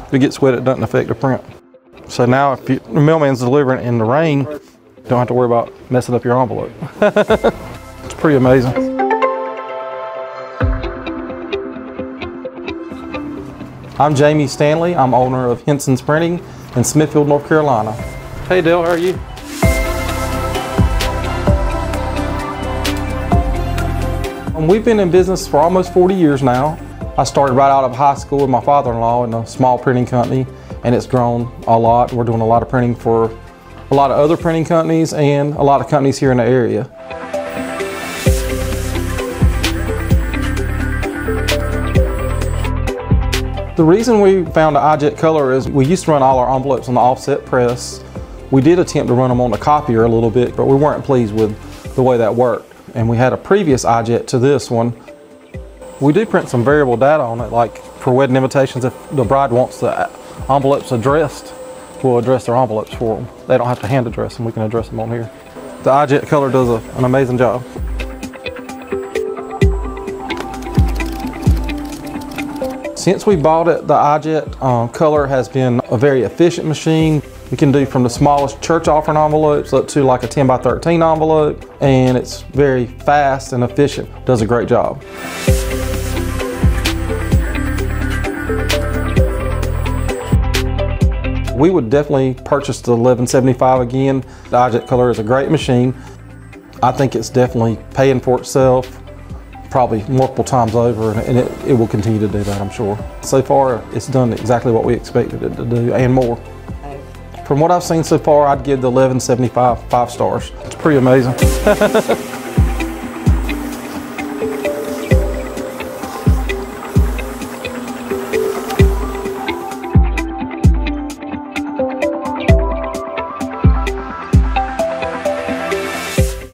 If it gets wet, it doesn't affect the print. So now if the mailman's delivering in the rain, you don't have to worry about messing up your envelope. It's pretty amazing. I'm Jamie Stanley. I'm owner of Henson's Printing in Smithfield, North Carolina. Hey Dale, how are you? We've been in business for almost 40 years now. I started right out of high school with my father-in-law in a small printing company, and it's grown a lot. We're doing a lot of printing for a lot of other printing companies and a lot of companies here in the area. The reason we found the iJet Color is we used to run all our envelopes on the offset press. We did attempt to run them on the copier a little bit, but we weren't pleased with the way that worked. And we had a previous iJet to this one. We do print some variable data on it, like for wedding invitations. If the bride wants the envelopes addressed, we'll address their envelopes for them. They don't have to hand address them, we can address them on here. The iJet Color does an amazing job. Since we bought it, the iJet Color has been a very efficient machine. We can do from the smallest church offering envelopes up to like a 10 by 13 envelope, and it's very fast and efficient. Does a great job. We would definitely purchase the 1175 again. The iJet Color is a great machine. I think it's definitely paying for itself, probably multiple times over, and it will continue to do that, I'm sure. So far, it's done exactly what we expected it to do and more. From what I've seen so far, I'd give the 1175 5 stars. It's pretty amazing.